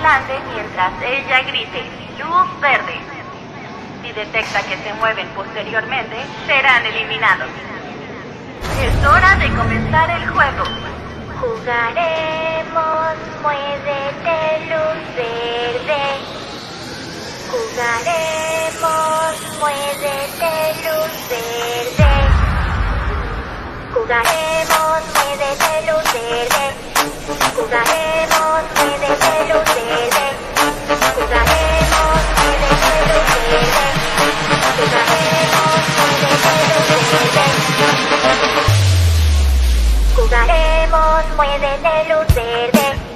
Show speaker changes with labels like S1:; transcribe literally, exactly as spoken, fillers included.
S1: adelante mientras ella grite luz verde. Si detecta que se mueven posteriormente, serán eliminados. Es hora de comenzar el juego.
S2: Jugaremos, muévete, luz verde. Jugaremos, muévete, luz verde. Jugaremos, muévete, luz verde. Jugaremos, muévete, luz verde. Jugaremos, muévete, luz verde. Jugaremos, muévete, luz verde. Jugaremos, muévete, luz verde.